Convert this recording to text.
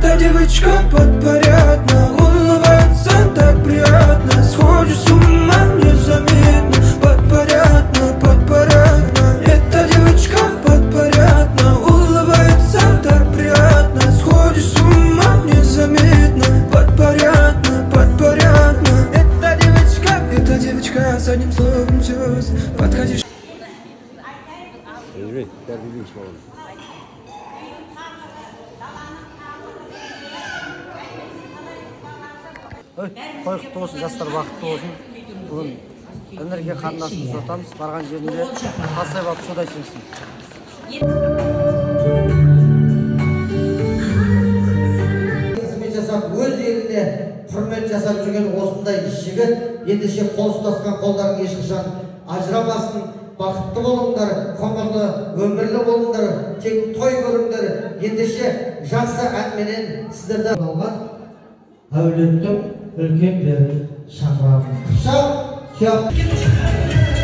Эта девочка подпорядна, улыбается так приятно, схожу с ума незаметно. Подпорядна, подпорядна. Эта девочка подпорядна, улыбается так приятно, схожу с ума незаметно. Подпорядна, подпорядна. Эта девочка с одним словом все. Подходишь. Той құтты болсын, жастар бақытты болсын. Бүгін энергия қатынасымызды ұзатамыз. Барған жерінде тастай бап судай сенсін. Қызмет жасап, өз еліне құрмет жасап жүрген осындай жігіт ендеше қол ұстасқан қолдарын ешқашан ажырамасын. Бақытты болыңдар, ғұмырлы, өмірлі болыңдар, тек той көріңдер. Ендеше жақсы әнменен сіздерді алған әулеттің үлкен бір шақырамын. Құшақ,